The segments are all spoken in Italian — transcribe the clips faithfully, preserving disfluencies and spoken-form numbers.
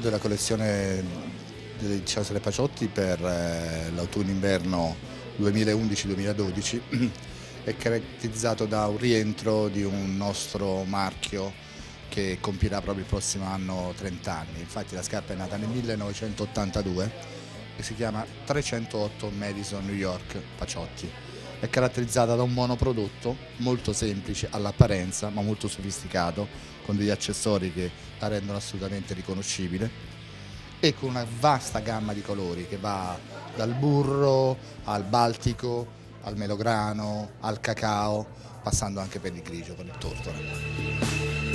della collezione di Cesare Paciotti per eh, l'autunno-inverno duemilaundici duemiladodici è caratterizzato da un rientro di un nostro marchio che compirà proprio il prossimo anno trenta anni. Infatti la scarpa è nata nel millenovecentottantadue e si chiama trecentootto Madison New York Paciotti. È caratterizzata da un monoprodotto molto semplice all'apparenza ma molto sofisticato, con degli accessori che la rendono assolutamente riconoscibile e con una vasta gamma di colori che va dal burro al baltico, al melograno, al cacao, passando anche per il grigio, per il tortora.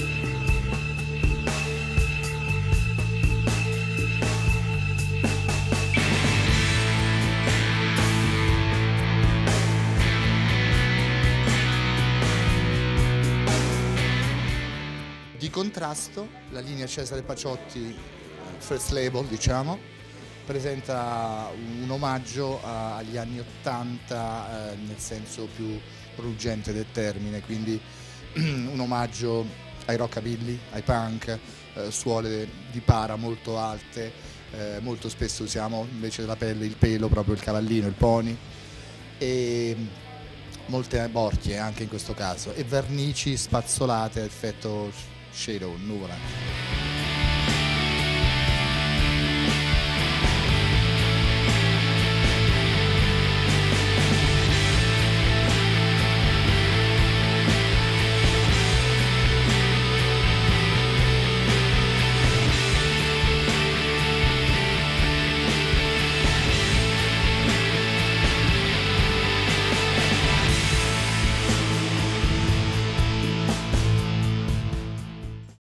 Di contrasto, la linea Cesare Paciotti First Label, diciamo, presenta un omaggio agli anni ottanta eh, nel senso più ruggente del termine, quindi un omaggio ai rockabilly, ai punk, eh, suole di para molto alte, eh, molto spesso usiamo invece della pelle il pelo, proprio il cavallino, il pony, e molte borchie anche in questo caso, e vernici spazzolate a effetto shadow, nuvola.